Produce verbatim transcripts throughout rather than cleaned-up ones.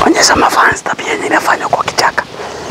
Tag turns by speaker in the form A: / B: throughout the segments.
A: Onyesha mafans tabia yenye inafanywa kwa kichaka.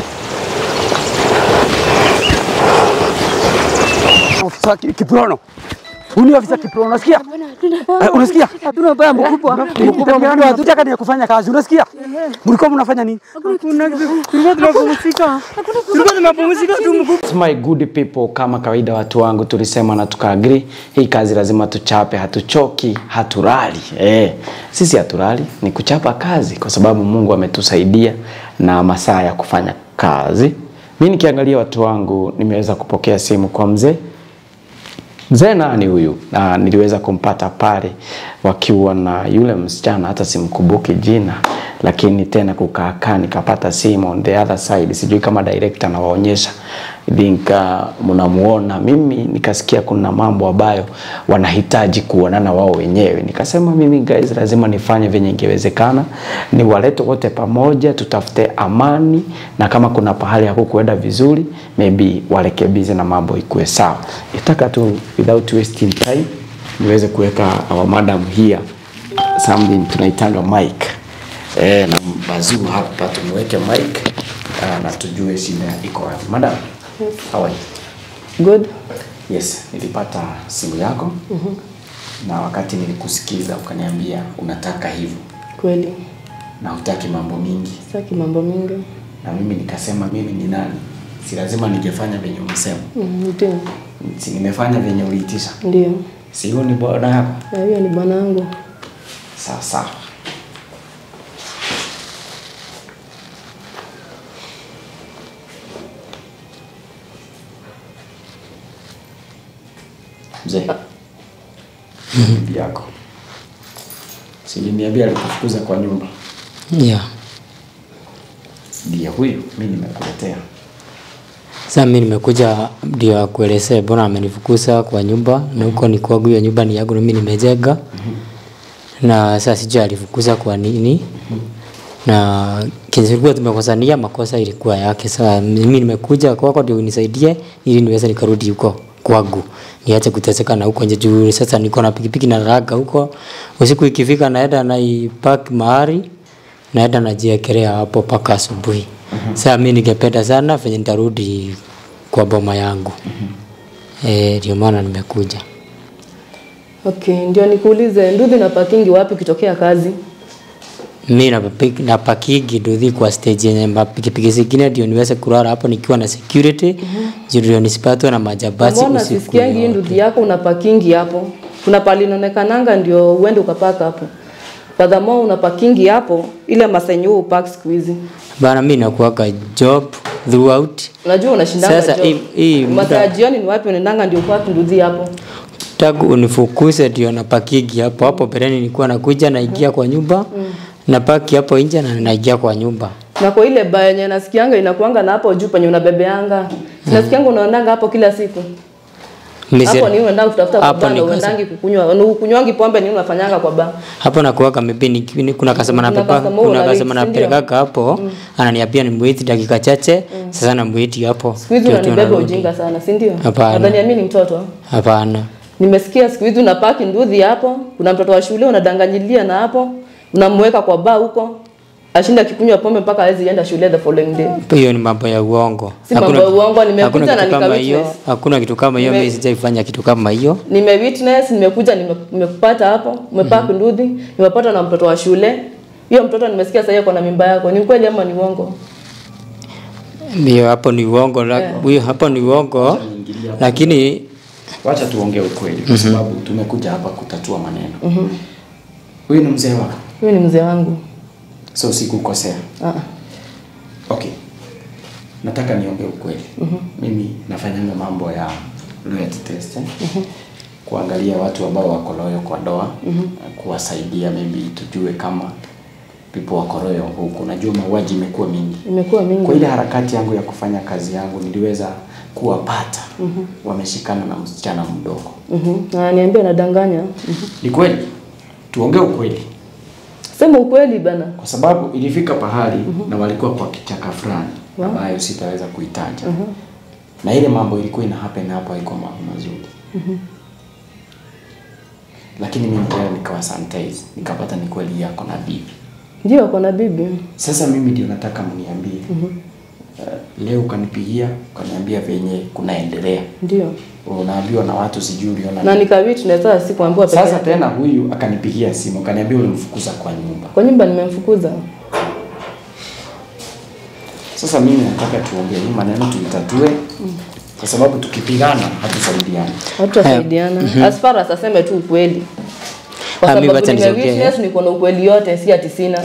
A: Ofisa Kiprono. Uni ofisa Kiprono, unasikia? Unasikia?
B: Hatuna baya mkubwa.
A: Mkubwa mkubwa hatutaka ni kufanya kazi, unasikia? Mlikuwa mnafanya nini?
B: Tulikuwa tunapumzika. Tulikuwa tunapumzika tu mkubwa.
A: My good people, kama kawaida watu wangu tulisema na tukaagree, hii kazi lazima tuchape, hatuchoki, haturali. Eh, sisi haturali, ni kuchapa kazi kwa sababu Mungu ametusaidia na masaa ya kufanya kazi. Mimi nikiangalia watu wangu nimeweza kupokea simu kwa mzee. Mzee nani huyu? Na niliweza kumpata pale wakiwa na yule msichana, hata simkumbuki jina, lakini tena kukaa nikapata simu on the other side. Sijui kama director anawaonyesha. Dinka mnamuona, mimi nikasikia kuna mambo ambayo wanahitaji kuonana wao wenyewe. Nikasema mimi guys lazima nifanye venye ingewezekana, ni walete wote pamoja, tutafute amani, na kama kuna pahali ya kukwenda vizuri maybe warekebize na mambo ikuwe sawa. Nataka tu without wasting time niweze kuweka our madam here something tunaitanga mic. Eh, na bazuu hapa tumweke mic uh, na tujue shida iko wapi. Madam, yes. How are you?
B: Good.
A: Yes, nilipata simu yako. Mhm. Mm na wakati nilikusikiza ukaniambia unataka hivyo.
B: Kweli.
A: Na hutaki mambo mingi.
B: Sitaki mambo mingi.
A: Na mimi nikasema mimi ni nani? Si lazima ningefanya venye umesema.
B: Mhm, ndio.
A: Si nimefanya venye uliitisha.
B: Ndio.
A: Si hiyo ni bwana yako?
B: Eh, hiyo ni bwana wangu.
A: Sawa sawa. Mzee. Bibi yako. Si niambia alikufukuza kwa nyumba.
C: Yeah.
A: Ndio huyu mimi nimekuletea.
C: Sasa mimi nimekuja ndio kuelezea bwana amenifukuza kwa nyumba, mm -hmm. na huko ni kwangu, hiyo nyumba ni yangu na mimi nimejenga. Mm -hmm. Na sasa sijui alifukuza kwa nini. Mm -hmm. Na kinzilikuwa tumekosania, makosa ilikuwa yake. Sasa mimi nimekuja kwako ndio unisaidie ili niweze nikarudi huko kwangu. Niache kuteseka na huko nje juu sasa niko na pikipiki na raga huko. Usiku ikifika naenda na ipark mahali, naenda najiekelea hapo paka asubuhi. Mm -hmm. Sasa mimi ningependa sana venye nitarudi kwa boma yangu. Mm -hmm. Eh, ndio maana nimekuja.
B: Okay, ndio nikuulize nduthi na parking wapi kitokea kazi?
C: Mimi na pikipiki na parking nduthi kwa stage yenye pikipiki zingine ndio niweze kulala hapo nikiwa na security. Mm -hmm. Ndio nisipatwe na majabasi usiku.
B: Mbona sisikiangi nduthi yako una parking hapo? Kuna pali inaonekananga ndio uende ukapaka hapo. Furthermore una parking hapo ile masenyo upark squeeze.
C: Bana mimi nakuwaka job throughout.
B: Unajua unashindanga job. Sasa hii masaa jioni ni wapi unaendanga ndio kwa nduthi hapo?
C: Tagu unifukuze ndio na parking hapo hapo pereni nilikuwa nakuja naingia kwa nyumba. Mm. Na paki hapo nje na naingia kwa nyumba.
B: Na kwa ile baya yenye nasikianga inakuanga na hapo juu penye unabebeanga. Sinasikianga unaendanga hapo kila siku. Hapo ni unaenda kutafuta kwa baa na uendangi kukunywa. Ukunywangi pombe ni unafanyanga kwa baa.
C: Hapo nakuwa kama mimi kuna kasema na papa kuna kasema na peleka hapo mm. Ananiambia nimuiti dakika chache. Mm. Sasa namuiti hapo.
B: Siku hizi unanibeba ujinga sana, si ndio? Nadhani mimi ni mtoto.
C: Hapana.
B: Nimesikia siku hizi unapaki nduthi hapo, kuna mtoto wa shule unadanganyilia na hapo. Unamweka kwa baa huko. Ashinda kikunywa pombe mpaka hawezi enda shule the following day.
C: Hiyo ni mambo ya uongo.
B: Si mambo ya uongo, nimekuja na
C: nikawitness. Hakuna kitu kama hiyo, mimi sijaifanya kitu kama hiyo.
B: Nimewitness, nimekuja nimekupata hapo, umepaka mm -hmm. nduthi, nimepata na mtoto wa shule. Hiyo mtoto nimesikia sasa yuko na mimba yako. Ni kweli ama ni uongo?
C: Ndio hapo ni uongo, huyo yeah. Hapo ni uongo. Lakini
A: wacha tuongee ukweli kwa sababu mm -hmm. tumekuja hapa kutatua maneno. Mhm. Mm huyu ni mzee wako?
B: Huyu ni mzee wangu.
A: So sikukosea. Ah. Uh -uh. Okay. Nataka niongee ukweli. Mm -hmm. Mimi nafanyanga mambo ya loyalty test. Eh? Mm -hmm. Kuangalia watu ambao wako loyo kwa ndoa, mm -hmm. kuwasaidia maybe tujue kama people wako loyo huko. Najua mauaji imekuwa mingi.
B: Imekuwa mingi.
A: Kwa ile harakati yangu ya kufanya kazi yangu niliweza kuwapata. Mm -hmm. Wameshikana na msichana mdogo.
B: Mhm. Mm na niambia nadanganya. Mm -hmm.
A: Ni kweli? Tuongee ukweli.
B: Sema ukweli bana.
A: Kwa sababu ilifika pahali mm -hmm. na walikuwa kwa kichaka fulani wow. ambayo sitaweza kuitaja. Mm -hmm. Na ile mambo ilikuwa ina happen hapo haiko mambo mazuri. Mhm. Mm lakini mimi ndio nikawa sanitize, nikapata ni kweli yako na bibi.
B: Ndio kuna bibi.
A: Sasa mimi ndio nataka mniambie.
B: Mhm.
A: Mm uh, leo ukanipigia, ukaniambia venye kunaendelea.
B: Ndio.
A: Unaambiwa na watu sijui uliona.
B: Na nikawiti naweza sikuambiwa
A: pekee. Sasa tena huyu akanipigia simu, akaniambia ulimfukuza kwa nyumba.
B: Kwa nyumba nimemfukuza.
A: Sasa mimi nataka tuongee hii maneno tuitatue. Mm. Kwa sababu tukipigana hatusaidiani.
B: Hatusaidiana. Mm -hmm. As far as aseme tu ukweli. Kwa sababu nimewitness niko na ukweli yote, si ati sina.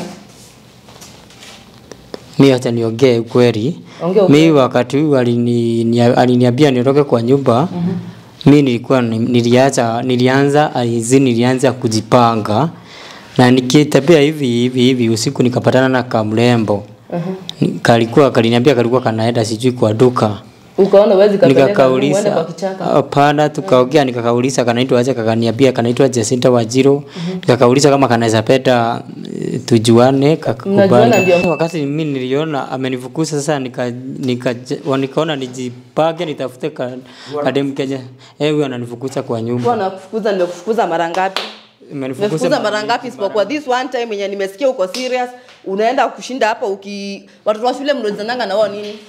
C: Mimi hata niongee ukweli. Mimi wakati huu alini aliniambia niondoke kwa nyumba. Mm -hmm. Mimi nilikuwa niliacha nilianza alizi nilianza kujipanga. Na nikitembea hivi hivi hivi usiku nikapatana na kamrembo. Uh -huh. Kalikuwa kaliniambia kalikuwa kanaenda sijui kwa duka.
B: Ukaona uwezi kapeleka uende kwa kichaka.
C: Hapana, tukaongea nikakauliza kanaitwa aje, kakaniambia kanaitwa Jacinta Wajiro. Uh -huh. Nikakauliza kama kanaweza peta tujuane, kakubali. Wakati mimi niliona amenifukuza sasa nika nika nikaona nijipage nitafute kadem Kenya. Eh, huyo ananifukuza kwa nyumba.
B: Kwa anakufukuza ndio kufukuza mara ngapi? Nimefukuza mara ngapi isipokuwa this one time yenye nimesikia uko serious, unaenda kushinda hapa uki watoto wa shule mnazananga na wao nini?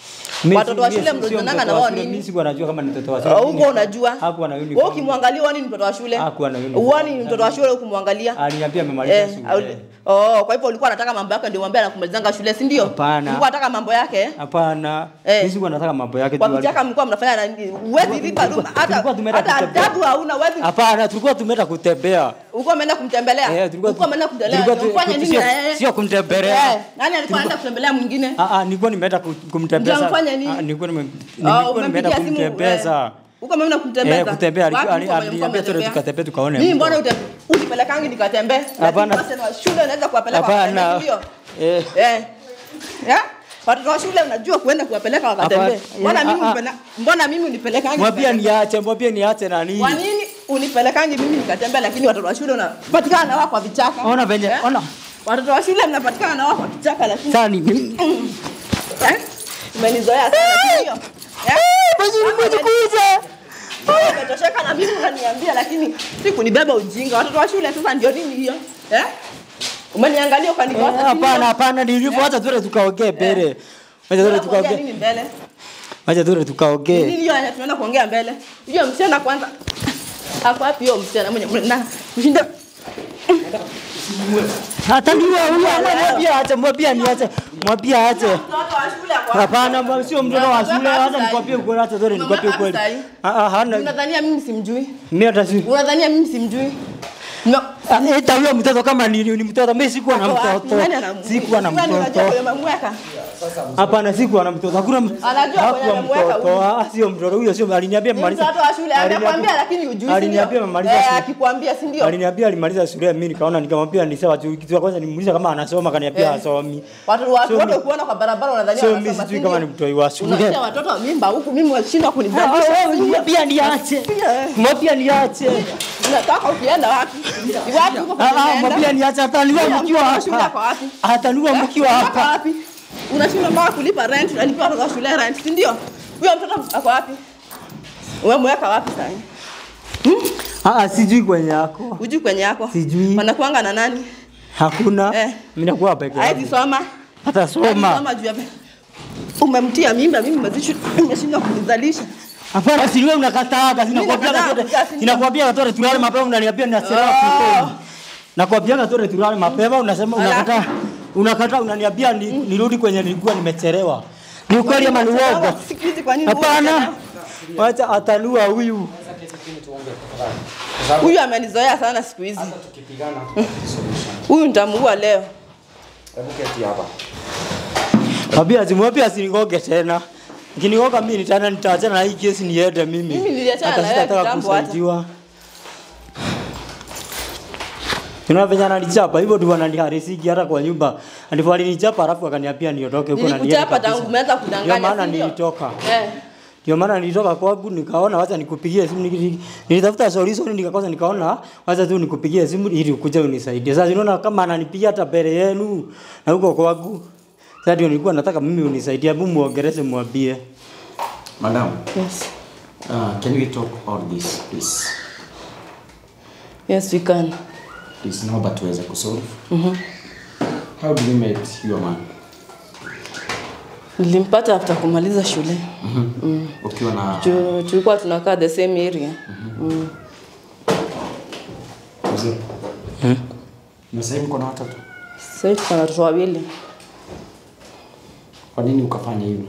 B: Watoto wa shule mnazananga na wao nini?
C: Mimi sikuwa najua kama ni mtoto wa shule.
B: Huko unajua?
C: Hakuwa na uniform.
B: Wewe ukimwangalia wani ni mtoto wa shule?
C: Hakuwa na uniform.
B: Wani ni mtoto wa shule ukimwangalia?
C: Aliniambia amemaliza shule.
B: Oh, kwa hivyo ulikuwa unataka mambo yake ndio mwambie anakumalizanga shule, si ndio?
C: Ulikuwa
B: unataka mambo yake?
C: Hapana. Mimi sikuwa nataka mambo yake
B: tu. Kwa kichaka mlikuwa mnafanya nini? Wewe lipa hata hata adabu hauna wewe.
C: Hapana, tulikuwa tumeenda kutembea.
B: Ulikuwa umeenda kumtembelea? Ulikuwa umeenda kumtembelea. Unafanya nini na yeye?
C: Sio kumtembelea.
B: Nani alikuwa anaenda kutembelea mwingine?
C: Ah ah, nilikuwa nimeenda kumtembeza.
B: Unafanya nini?
C: Nilikuwa nilikuwa nimeenda kumtembeza.
B: Uko mimi nakutembeza.
C: Eh, kutembea aliniambia tu tukatembea tukaone.
B: Mimi mbona utipelekangi nikatembea?
C: Hapana.
B: Shule unaweza kuwapeleka
C: wakatembea
B: ndio? Eh. Eh. Ya? Watoto wa shule unajua kuenda kuwapeleka wakatembea. Mbona mimi mbona mimi unipelekangi?
C: Mwambie niache, mwambie niache na nini?
B: Kwa nini unipelekangi mimi nikatembea lakini watoto wa shule unapatikana na wao kwa vichaka?
C: Ona venye, ona.
B: Watoto wa shule mnapatikana na wao kwa vichaka lakini.
C: Sasa ni
B: eh? Umenizoea sana ndio? Eh?
C: Basi nimekuja.
B: Umetosheka na mimi unaniambia lakini si kunibeba ujinga. Watoto wa shule sasa ndio nini hiyo? Eh? Umeniangalia ukanigosa.
C: Hapana, hapana, nilipoacha tu tukaongee mbele. Acha tu tukaongee.
B: Nini mbele?
C: Acha tu tukaongee.
B: Nini hiyo tunaenda kuongea mbele? Hiyo msichana kwanza. Hapo hapo hiyo msichana mwenye mna kushinda.
C: Hata ndio huyo anamwambia acha, mwambie niache. Mwambie ache. Hapana, sio mtoto wa shule, hata nikwambie ukweli, hata zote nikwambie ukweli. Ah ah, hana.
B: Unadhania mimi simjui?
C: Mimi hata si.
B: Unadhania mimi simjui?
C: No, hata huyo mtoto kama ni ni mtoto, mimi sikuwa na mtoto. Sikuwa na mtoto. Hapana, sikuwa na mtoto. Hakuna
B: anajua kwenye anamweka huyo.
C: Ah, sio mtoto huyo, sio aliniambia mmaliza.
B: Mtoto wa shule anakuambia lakini hujui.
C: Aliniambia mmaliza shule.
B: Eh, akikwambia si ndio?
C: Aliniambia alimaliza shule, mimi nikaona nikamwambia ni sawa tu. Kitu cha kwanza nimuuliza kama anasoma, kaniambia hasomi.
B: Watu watu wote kuona kwa barabara unadhania
C: wanasoma. Sio mimi sijui kama ni mtoto wa shule.
B: Unasikia watoto wa mimba huku mimi washindwa kunizalisha.
C: Mwambie niache. Mwambie niache.
B: Unataka ukienda wapi? Wapi uko?
C: Ah, mwambie niache, ataniua mkiwa hapa. Ataniua mkiwa hapa.
B: Unashinda mpaka kulipa rent, unalipa watoto wa shule rent, si ndio? Huyo mtoto ako wapi? Umemweka wapi sasa?
C: Hmm? Ah, sijui kwenye yako.
B: Hujui kwenye yako?
C: Sijui.
B: Wanakuanga na nani?
C: Hakuna. Eh. Mimi nakuwa peke yangu.
B: Haizi soma.
C: Hata soma.
B: Soma juu ya umemtia mimba, mimi mzishu nimeshindwa kunizalisha.
C: Hapana, si wewe unakataa, sinakwambia katoto. Sinakwambia katoto tulale mapema, unaniambia ninachelewa kutoka. Nakwambia katoto tulale mapema, unasema unakataa. Unakataa, unaniambia nirudi kwenye nilikuwa nimechelewa. Ni ukweli ama ni uongo? Hapana. Wacha atanua huyu.
B: Huyu amenizoea sana siku hizi. Huyu nitamuua leo.
A: Hebu keti hapa.
C: Kabia zimwambia asinigoge tena. Nikinigoga mimi nitana nitaachana na hii kesi niende mimi.
B: Mimi niliachana na yeye kitambo hata.
C: Tunafanya ananichapa hivyo tu ananiharisiki hata kwa nyumba. Ndipo alinichapa alafu akaniambia niondoke huko na niende.
B: Nilikuchapa tangu umeanza kudanganya.
C: Ndio maana nilitoka. Eh. Ndio maana nilitoka kwangu nikaona wacha nikupigie simu, nilitafuta solution nikakosa, nikaona wacha tu nikupigie simu ili ukuje unisaidie. Sasa unaona kama ananipigia hata mbele yenu na huko kwangu. Sasa ndio nilikuwa nataka mimi unisaidie, hebu muongeleze mwambie.
A: Madam.
B: Yes.
A: Uh, can we talk about this please?
B: Yes, we can.
A: Please naomba tuweze kusolve.
B: Mhm.
A: How did you meet your man?
B: Nilimpata after kumaliza shule.
A: Mhm. Mm. Ukiwa na
B: tulikuwa tunakaa the same area. Mhm. Mm.
A: Mzee.
C: Hmm?
A: Na sasa mko na watoto?
B: Sasa tuko na watoto wawili.
A: Kwa nini ukafanya hivyo?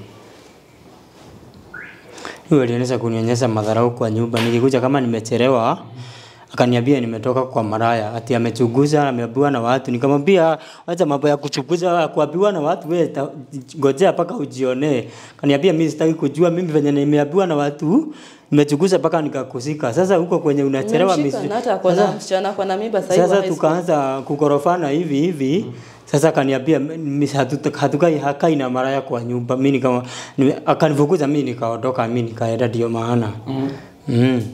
C: Huyo alianza kunionyesha madharau kwa nyumba. Nilikuja kama nimechelewa. Akaniambia nimetoka kwa maraya. Ati amechunguza, ameambiwa na watu. Nikamwambia acha mambo ya kuchunguza, kuambiwa na watu, wewe ngojea paka ujione. Akaniambia mimi sitaki kujua, mimi venye nimeambiwa na watu, nimechunguza paka nikakusika. Sasa huko kwenye unachelewa
B: mimi. Hata kwa na msichana kwa na mimba sasa hivi.
C: Sasa tukaanza kukorofana hivi hivi. Sasa akaniambia hatukai hakai na maraya kwa nyumba. Mimi kama akanifukuza, mimi nikaondoka, mimi nikaenda, ndio maana. Mhm. Mm.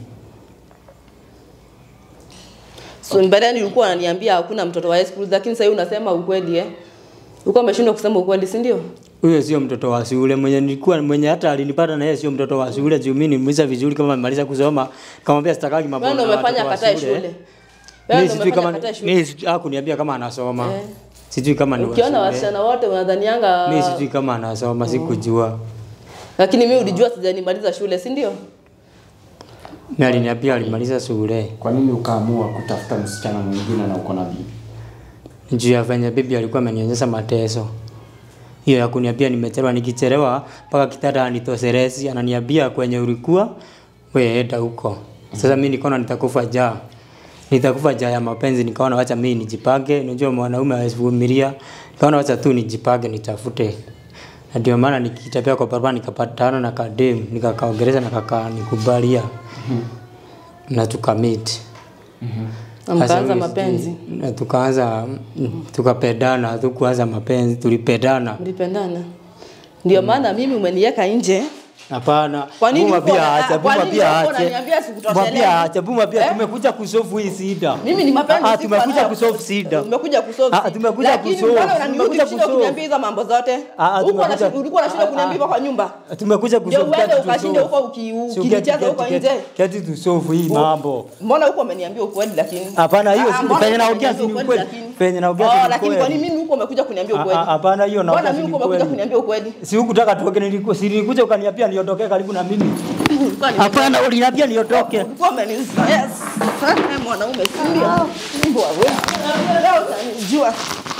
B: So mbeleni ulikuwa unaniambia hakuna mtoto wa high school, lakini sasa unasema ukweli eh. Ulikuwa umeshindwa kusema ukweli, si ndio?
C: Huyo sio mtoto wa shule mwenye nilikuwa mwenye hata alinipata na yeye sio mtoto wa shule. Juu mimi nimemaliza vizuri kama nimemaliza kusoma. Kamwambia sitakagi mambo na
B: watu. Wewe umefanya katae shule.
C: Wewe sijui kama mimi hakuniambia kama anasoma. Eh. Sijui kama ni
B: ukiona wasichana wote unadhanianga
C: mimi sijui kama anasoma, mm. Sikujua.
B: Lakini mimi ulijua sijanimaliza shule, si ndio?
C: Mimi aliniambia alimaliza shule.
A: Kwa nini ukaamua kutafuta msichana mwingine na uko na bibi?
C: Njoo ya fanya bibi alikuwa amenionyesha mateso. Hiyo ya kuniambia nimechelewa, nikichelewa mpaka kitanda anitoseresi, ananiambia kwenye ulikuwa wewe enda huko. Sasa mimi nikaona nitakufa njaa. Nitakufa njaa ya mapenzi, nikaona acha mimi nijipange. Unajua mwanaume hawezi, nikaona acha tu nijipange nitafute. Na ndio maana nikitembea kwa barabara nikapatana na kadem, nikakaongeleza na kaka nikubalia. Mhm. Na tukamit.
B: Mhm. Mkaanza mapenzi.
C: Na tukaanza tukapendana, tukaanza mapenzi, tulipendana.
B: Mlipendana. Ndio maana mimi umeniweka nje.
C: Hapana. Buma pia acha, buma pia acha. Buma pia acha, buma pia tumekuja kusolve hii shida.
B: Mimi ni mapenzi.
C: Ah, tumekuja kusolve shida.
B: Tumekuja kusolve.
C: Ah, tumekuja kusolve.
B: Tumekuja kusolve. Kuniambia hizo mambo zote. Huko na ulikuwa unashinda kuniambia kwa nyumba.
C: Tumekuja kusolve.
B: Wewe ukashinda huko ukinicheza huko nje.
C: Kati tusolve hii mambo.
B: Mbona huko umeniambia ukweli lakini?
C: Hapana, hiyo si penye naongea si ukweli. Penye naongea si ukweli.
B: Oh, lakini kwa nini mimi huko umekuja kuniambia ukweli?
C: Hapana, hiyo naongea.
B: Mbona mimi huko umekuja kuniambia ukweli?
C: Si hukutaka tuoke, nilikuwa si nilikuja ukaniambia niondoke karibu na mimi. Hapana, uliniambia niondoke.
B: Ulikuwa umenizoea sana mwanaume, si ndio? Mbwa wewe. Leo unanijua.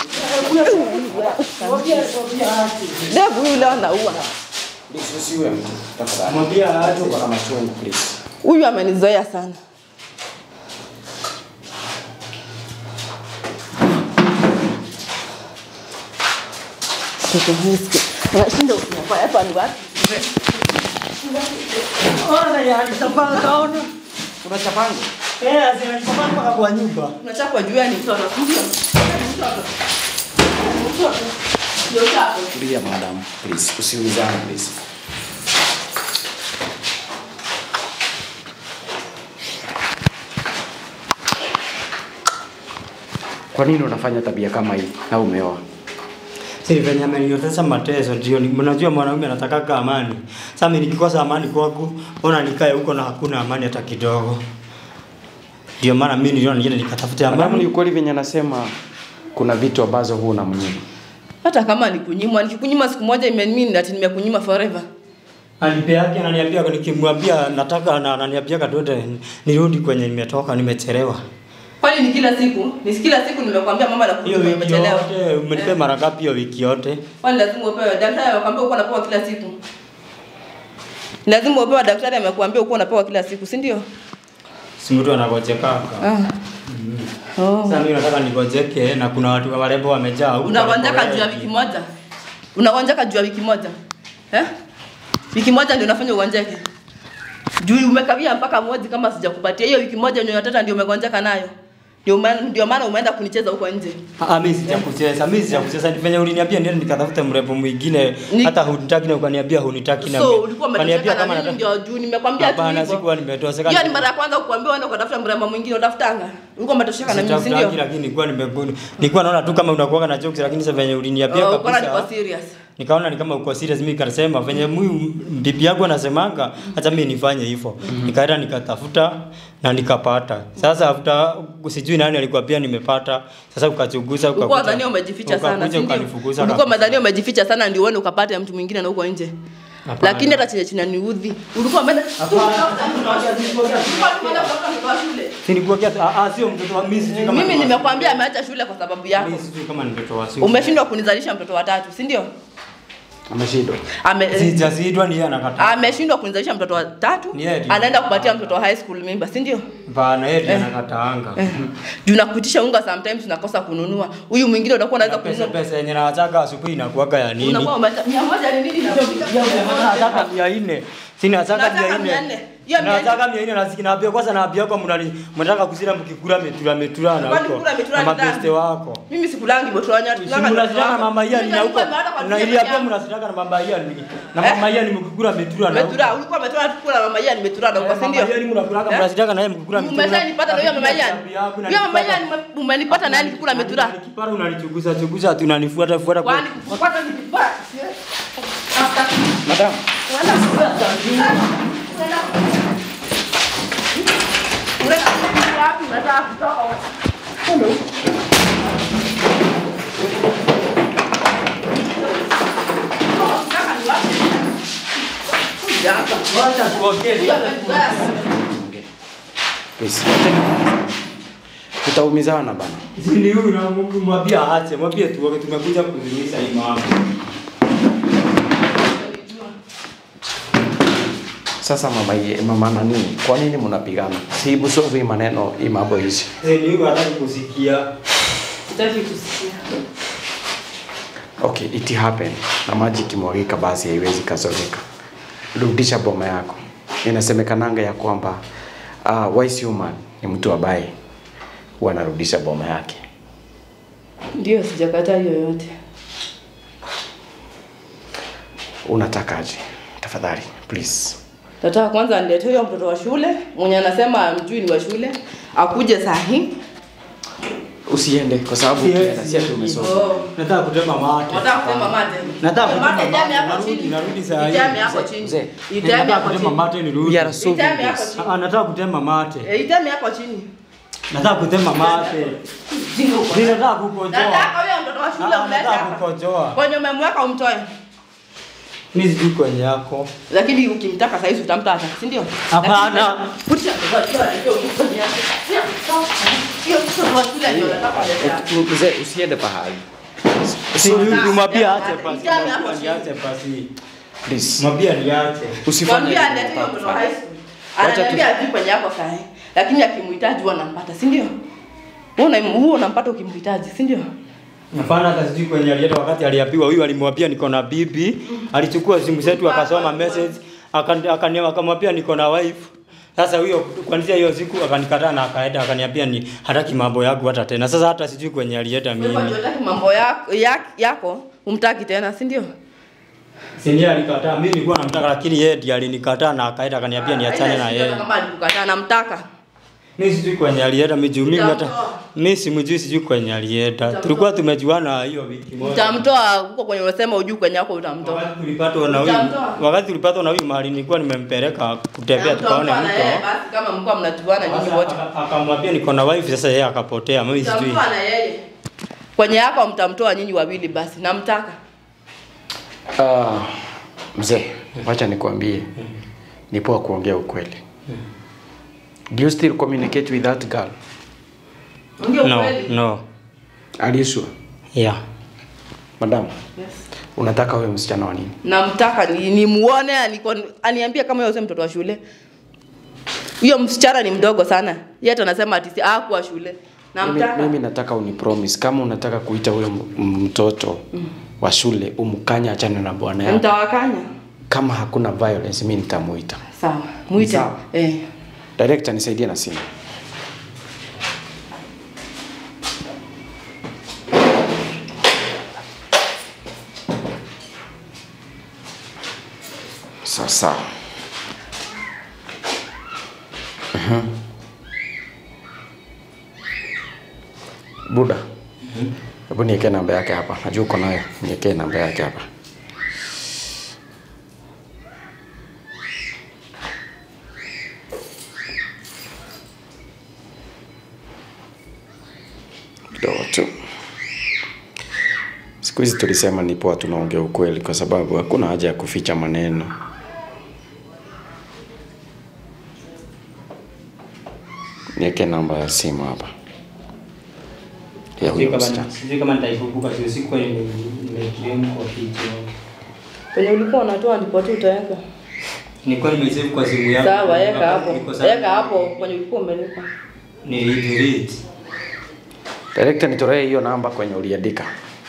B: Devu yule anaua.
A: Usiwe mtu. Tafadhali. Mwambie hata kwa machungu please.
B: Huyu amenizoea sana. Toto hiski. Unashinda unafanya hapa ni wapi?
C: Ona ya nitapanga kaona.
A: Unachapanga?
C: Eh, azina nitapanga mpaka kwa nyumba.
B: Unachapa juu yani mtoto. Ndio. Mtoto. Mtoto. Ndio chapo.
A: Tulia madam, please. Usiulizane please. Kwa nini unafanya tabia kama hii na umeoa?
C: Sisi venye ameniotesa mateso ndio mnajua mwanaume anataka amani. Sasa mimi nikikosa amani kwangu, ona nikae huko na hakuna amani hata kidogo. Ndio maana mimi niliona niende nikatafuta amani.
A: Ni ukweli venye anasema kuna vitu ambazo huna mnyima.
B: Hata kama nikunyima, nikikunyima siku moja imemean ati nimekunyima forever.
C: Alipe yake ananiambia nikimwambia nataka na ananiambia katote nirudi kwenye nimetoka nimechelewa.
B: Kwani ni kila siku? Ni kila siku nimekwambia mama nakuja umechelewa.
C: Yote umenipe mara ngapi hiyo wiki yote?
B: Kwani lazima upewe daktari amekwambia uko unapewa kila siku? Lazima upewe daktari amekwambia uko unapewa kila siku, si ndio?
C: Si mtu anagojeka. Ah. Mm. Oh. Sasa mimi nataka nigojeke na kuna watu warembo wamejaa huko.
B: Unagonjeka juu ya wiki moja? Unagonjeka juu ya wiki moja? Eh? Wiki moja ndio unafanya ugonjeke. Juu umekawia mpaka mwezi kama sijakupatia hiyo wiki moja ndio tata ndio umegonjeka nayo. Ndio maana ndio maana umeenda kunicheza huko nje.
C: Ah, mimi sijakucheza. Mimi sijakucheza. Nifanye uliniambia ndio nikatafuta mrembo mwingine hata hunitaki na ukaniambia hunitaki na
B: mimi. So ulikuwa umeniambia kama nataka ndio juu nimekwambia tu hivyo.
C: Hapana, sikuwa nimetosheka.
B: Hiyo ni mara ya kwanza kukuambia uende ukatafuta mrembo mwingine utafutanga. Ulikuwa umetosheka na mimi, si ndio?
C: Lakini nilikuwa nimeguni. Nilikuwa naona tu kama unakuwa na jokes lakini sasa venye uliniambia kabisa.
B: Uko na serious.
D: Nikaona ni kama uko serious, mimi nikasema venye mimi bibi yangu anasemanga acha mimi nifanye hivyo. Mm-hmm. Nikaenda nikatafuta na nikapata. Sasa after sijui nani alikuwa pia nimepata. Sasa ukachunguza ukakuta.
B: Ulikuwa nadhani umejificha sana, si ndio? Ulikuwa nadhani umejificha sana ndio uone ukapata mtu mwingine na huko nje. Apana. Lakini hata chenye china niudhi. Ulikuwa mbele.
D: Nilikuwa ah ah sio mtoto wa mimi sijui kama.
B: Mimi nimekwambia ameacha shule kwa sababu yako.
D: Mimi sijui kama ni mtoto wa shule.
B: Umeshindwa kunizalisha mtoto wa tatu, si ndio?
A: Ameshindwa.
B: Ame
D: sijashindwa ni yeye anakataa.
B: Ameshindwa kunizalisha mtoto wa tatu, anaenda kupatia mtoto wa high school mimba, si ndio?
D: Bana yeye anakataanga.
B: Juu nakuitisha unga sometimes unakosa kununua. Huyu mwingine unakuwa unaweza
D: kununua pesa yenye nataka asubuhi inakuaga ya nini?
B: Unakuwa mia moja ni nini na
D: nataka mia nne. Sina nataka mia nne. Nataka mia nne na sikina pia kwanza na pia kwa mnali mnataka kusira mkikula metura metura na huko. Na mabeste wako.
B: Mimi sikulangi botoa nyatu.
D: Mnasitaka mama yeye ni huko. Na ili hapo mnasitaka na mama yeye ni. Na mama yeye ni mkikula metura na huko.
B: Metura ulikuwa metura tukula mama yeye ni metura na huko, si ndio?
D: Mama yeye ni mnakula mnasitaka na yeye mkikula metura.
B: Umeshanipata na huyo mama yeye. Huyo mama yeye umenipata na yeye nikikula metura.
D: Kipara unalichunguza chunguza tu unanifuata fuata kwa.
B: Kwani kufuata ni kibaya.
A: Madam. Tutaumizana bana.
D: Zini huyu na Mungu mwambie aache, mwambie tu tumekuja kuzimisha hii mambo.
A: Sasa mama ye, mama nani? Kwa nini mnapigana? Si busovi maneno hii mambo hizi.
D: Eh, ni hataki kusikia.
B: Hataki kusikia.
A: Okay, it happened. Na maji kimwagika basi haiwezi kazoleka. Rudisha boma yako. Inasemekananga ya kwamba uh, wise human ni mtu ambaye huwa anarudisha boma yake.
B: Ndio, sijakataa yoyote.
A: Unatakaje? Tafadhali, please.
B: Nataka kwanza aniletee huyo mtoto wa shule, mwenye anasema mjui ni wa shule, akuje saa hii.
A: Usiende kwa sababu ukienda si ati umesoma.
D: Nataka kutema mate.
B: Nataka kutema mate.
D: Nataka kutema
B: mate. Jami hapo chini.
D: Narudi saa hii.
B: Jami hapo chini. Itami hapo chini.
D: Mate ni rudi.
A: Ya so
D: ah, nataka kutema mate.
B: Eh, itami hapo chini.
D: Nataka kutema mate. Nataka kukojoa.
B: Nataka huyo mtoto wa shule umlete hapa.
D: Nataka kukojoa.
B: Kwenye umemweka umtoe.
D: Mimi sijui kwenye yako.
B: Lakini ukimtaka sasa hivi utampata, si ndio?
D: Hapana.
B: Putia kwa hiyo kwenye yako. Sio mtoto wa shule ndio nataka.
A: Mzee usiende pahali.
D: Si mwambie aache pasi. Aache pasi.
A: Please.
D: Mwambie niache.
A: Usifanye.
B: Mwambie aniache hiyo mtoto wa high school. Ananiambia ajui kwenye yako sasa. Lakini akimhitaji huwa anampata, si ndio? Wewe huo unampata ukimhitaji, si ndio?
D: Hapana, hata sijui kwenye alienda wakati aliambiwa huyu alimwambia niko na bibi, alichukua simu zetu akasoma message, akaniambia akamwambia niko na wife. Sasa huyo kuanzia hiyo siku akanikataa na akaenda akaniambia ni hataki mambo yangu hata tena. Sasa hata sijui kwenye alienda mimi.
B: Wewe unataka mambo yako yako umtaki tena, si ndio?
D: Si ndiye alikataa, mimi nilikuwa namtaka lakini yeye ndiye alinikataa na akaenda akaniambia niachane na yeye.
B: Kama alikukataa namtaka.
D: Mimi sijui kwenye alienda mimi mimi hata mimi simjui sijui kwenye alienda. Tulikuwa tumejuana hiyo wiki moja.
B: Utamtoa huko kwenye unasema ujui kwenye yako utamtoa.
D: Wakati tulipatwa na huyu wakati tulipatwa na huyu mahali nilikuwa nimempeleka kutembea tukaone mto.
B: Basi kama mko mnajuana nyinyi wote.
D: Akamwambia niko na wife sasa yeye akapotea mimi sijui.
B: Utamtoa na yeye. Kwenye yako mtamtoa nyinyi wawili basi namtaka.
A: Ah, mzee, wacha nikwambie. Ni poa kuongea ukweli. Do you still communicate with that girl?
D: No, no.
A: Are you sure?
D: Yeah.
A: Madam.
B: Yes.
A: Unataka wewe msichana wa nini?
B: Namtaka ni, ni muone alikuwa aniambia kama yeye mtoto wa shule. Huyo msichana ni mdogo sana. Yeye hata anasema ati hakuwa shule. Namtaka.
A: Mimi, mimi nataka unipromise kama unataka kuita huyo mtoto mm. wa shule umkanya achane na bwana yako.
B: Mtawakanya.
A: Kama hakuna violence mimi nitamuita.
B: Sawa. Muita. Eh.
A: Director nisaidie na simu. Sasa. Mhm. Buda. Hebu niweke namba yake hapa. Najua uko nayo. Niweke namba yake hapa. kidogo tu. Siku hizi tulisema ni poa tunaongea ukweli kwa sababu hakuna haja ya kuficha maneno. Niweke namba ya simu hapa. Ya huyo msichana.
D: Sijui kama nitaikumbuka sio siku ile nimekiona kwa picha.
B: Kwenye ulikuwa unatoa ndipo tu utaweka.
D: Nilikuwa nimesave kwa simu yangu.
B: Sawa, weka hapo. Weka hapo kwenye ulikuwa umelipa.
D: Ni delete.
A: Director nitolee hiyo namba kwenye uliandika.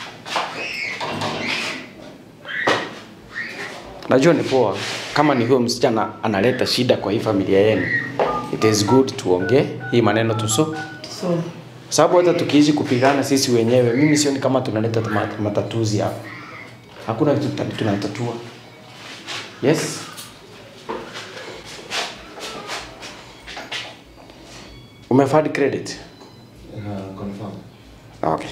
A: Najua ni poa kama ni huyo msichana analeta shida kwa hii familia yenu. It is good tuongee hii maneno tuso.
B: So,
A: Sababu hata tukiishi kupigana sisi wenyewe, mimi sioni kama tunaleta matatuzi hapa. Hakuna kitu tunatatua. Yes. Umefadi credit?
E: Uh, confirm.
A: Okay.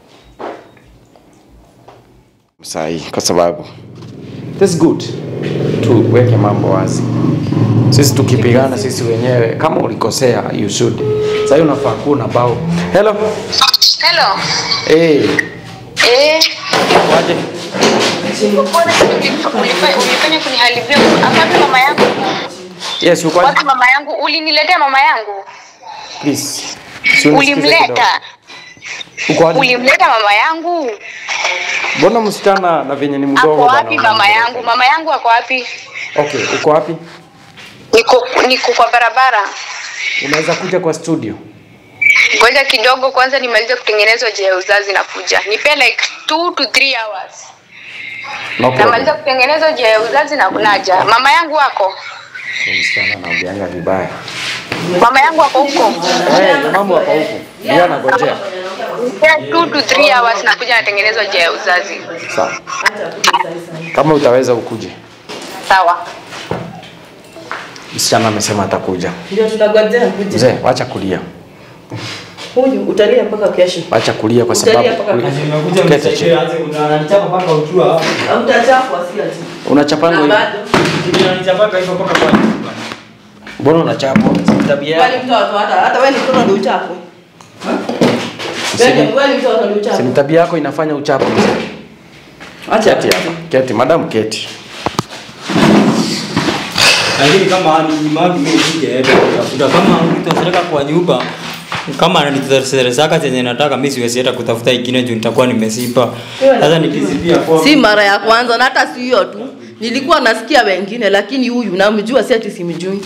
A: Sahi, kwa sababu that's good. Tuweke mambo wazi. Sisi tukipigana sisi wenyewe kama ulikosea you should. Sasa unafaa kuwa na bao. Hello.
F: Hello.
A: Eh.
F: Eh.
A: Waje.
F: Mbona ulifanya ulifanya kuniharibia hapa mama yangu?
A: Yes, uko
F: wapi mama yangu? Uliniletea mama yangu?
A: Please.
F: Ulimleta.
A: Uko wapi?
F: Ulimleta mama yangu?
A: Mbona msichana na venye ni mdogo
F: bana? Ako wapi mama yangu? Mama yangu ako wapi?
A: Okay, uko wapi?
F: Niko niko kwa barabara.
A: Unaweza kuja kwa studio?
F: Ngoja kidogo kwanza nimalize kutengenezwa je ya uzazi na kuja. Nipe like two to three hours.
A: No problem.
F: Namaliza kutengenezwa je ya uzazi na kunaja. Mama yangu wako?
A: Msichana anaongeanga vibaya.
F: Mama yangu wako huko?
A: Eh, mambo wako huko. Ndio anangojea.
F: two to three hours na kuja natengenezwa je ya uzazi.
A: Sawa. Kama utaweza ukuje.
F: Sawa.
A: Msichana amesema atakuja.
B: Ndio tunagojea kuje.
A: Mzee, acha kulia.
B: Huyu utalia mpaka kesho.
A: Acha kulia kwa sababu
D: nimekuja mnisaidie aanze kunanichapa mpaka ukiwa hapo.
B: Hautachapwa si ati.
A: Unachapanga hivi?
D: Unanichapa hivyo mpaka kwa nyumba.
A: Mbona unachapwa? Si tabia
B: Kwani
A: yako.
B: mtoto hata hata wewe ni mtoto ndio uchapwe. Wewe wewe ni mtoto ndio uchapwe.
A: Si tabia yako inafanya uchapo mzee.
B: Acha
A: Keti hapa. Keti, madam keti.
D: Lakini kama ni magi mimi singeenda kutafuta kama utasereka kwa nyumba kama ananitazama chenye nataka mimi siwezi hata kutafuta ingine juu nitakuwa nimesipa. Sasa nikizipia kwa
B: si mara ya kwanza na hata si hiyo tu. Nilikuwa nasikia wengine lakini huyu namjua si ati simjui.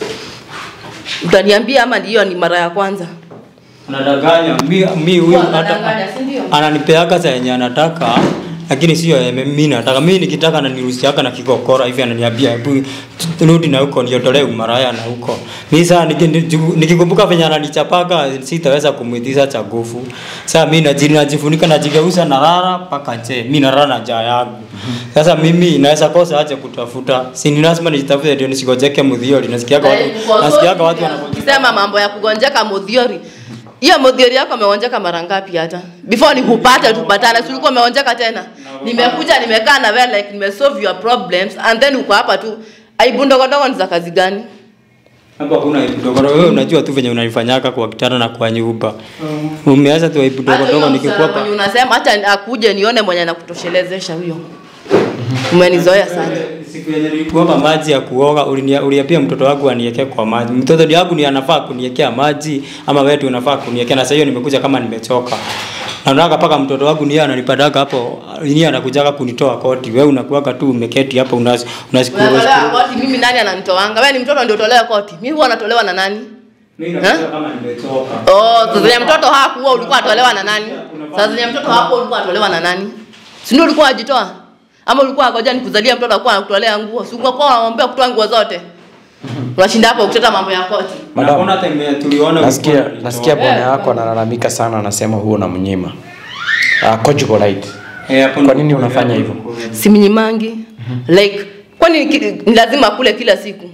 B: Utaniambia ama ndio ni mara ya kwanza?
D: Anadanganya mimi mimi huyu hata ananipeaka saa yenye anataka lakini sio mimi nataka mimi nikitaka ananiruhusiaka na kikokora hivi ananiambia hebu rudi na huko niotolee umaraya na huko. Mimi sasa nikikumbuka venye ananichapaka sitaweza kumuitisha cha nguvu. Sasa mimi najifunika najigeuza na rara paka nje. Mimi na rara na jaa yangu. Sasa mimi naweza kosa aje kutafuta. Si ni lazima nijitafute ndio nisigojeke mudhiori. Nasikiaga watu nasikiaga watu
B: wanasema mambo ya kugonjeka mudhiori. Hiyo mudhiori yako ameonjeka mara ngapi hata? Before nikupata tupatana, si ulikuwa umeonjeka tena. Nimekuja nimekaa na wewe like nimesolve your problems and then uko hapa tu. Aibu ndogo ndogo ni za kazi gani?
D: Hapo hakuna aibu ndogo ndogo. Wewe unajua tu venye unanifanyaka kwa kitanda na kwa nyumba. Umeanza tu aibu ndogo ndogo nikikuwa hapa.
B: Unasema hata akuje nione mwenye anakutoshelezesha huyo. Umenizoea sana.
D: Siku yenye nilikuomba maji ya kuoga uliapia mtoto wangu aniwekee kwa maji. Mtoto wangu ni anafaa kuniwekea maji ama wewe tu unafaa kuniwekea na sasa hiyo nimekuja kama nimechoka. Na nataka paka mtoto wangu ni ananipadaga hapo, ni anakujaga kunitoa koti. Wewe unakuaga tu umeketi hapa unazi unasikuru.
B: Koti mimi nani ananitoanga? Wewe ni mtoto ndio utolewa koti. Mimi huwa natolewa na nani?
D: Mimi nakuwa kama nimechoka.
B: Oh, sasa mtoto hakuwa ulikuwa atolewa na nani? Sasa mtoto hapo ulikuwa atolewa na nani? Si ndio ulikuwa ajitoa? Ama ulikuwa ngoja nikuzalia mtoto akwa kutolea nguo. Si ulikuwa unaombea kutoa nguo zote. Unashinda hapo ukiteta mambo ya koti.
D: Mbona tembea tuliona
A: nasikia nasikia bwana yako analalamika sana anasema huo na mnyima. Ah, conjugal right.
D: Eh,
A: kwa nini unafanya hivyo?
B: Si mnyimangi. Like kwani ni lazima kule kila siku?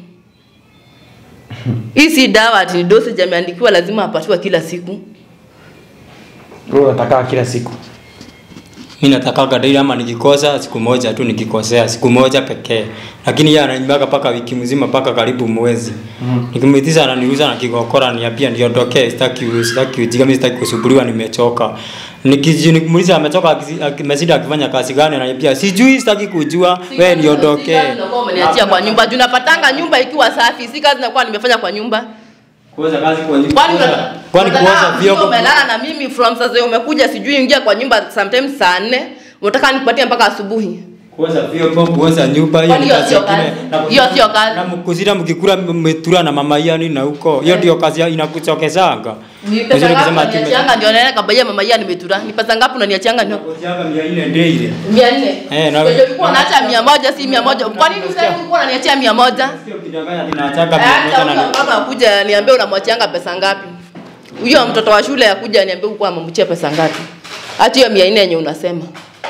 B: Hii si dawa ati ni dosage ameandikiwa lazima apatiwe kila siku.
A: Wewe unataka kila siku.
D: Mimi natakaga daily ama nikikosa siku moja tu nikikosea siku moja pekee. Lakini yeye ananibaga paka wiki mzima paka karibu mwezi. Mm. Nikimwitiza ananiuliza na kigokora niambia niondokee sitaki sitaki ujinga mimi sitaki kusubiriwa nimechoka. Nikiji nikimuuliza ametoka amezidi akifanya kazi gani ananiambia sijui sitaki kujua wewe niondokee.
B: Umeniachia kwa nyumba. Tunapatanga nyumba ikiwa safi. Si kazi nakuwa nimefanya kwa nyumba.
D: Kuoza kazi kwa nyumba. Kwani
B: kwani kuoza vyombo umelala na mimi from sasa umekuja sijui ingia kwa nyumba sometimes saa nne unataka nikupatie mpaka asubuhi.
D: Kuoza vyombo kuoza nyumba hiyo
B: hiyo sio kazi. Hiyo sio kazi.
D: Na mkuzira mkikula mmetura na mama yani na huko. Hiyo ndio kazi inakuchokezanga.
B: Unaweza kusema ati niachanga ndio naenda kabaya mama yani nimetura. Ni pesa ngapi unaniachanga ndio?
D: Niachanga mia nne ndio ile.
B: mia nne. Eh na wewe ulikuwa unaacha mia moja si mia moja. Kwa nini sasa ulikuwa unaniachia mia moja?
D: Sio kidanganya ninaachaga mia moja na
B: baba akuja niambie unamwachianga pesa ngapi? Huyo mtoto wa shule akuja niambie uko amemchia pesa ngapi? Hata hiyo mia nne yenye unasema.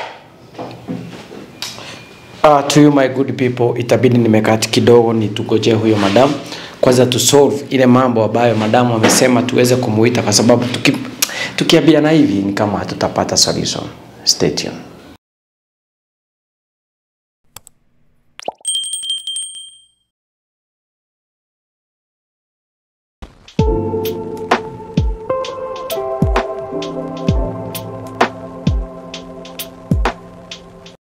A: Uh, to you my good people, itabidi nimekati kidogo nitugoje huyo madam kwanza tu solve ile mambo ambayo madam amesema tuweze kumuita, kwa sababu tuki, tukiambiana hivi ni kama hatutapata solution. Stay tuned.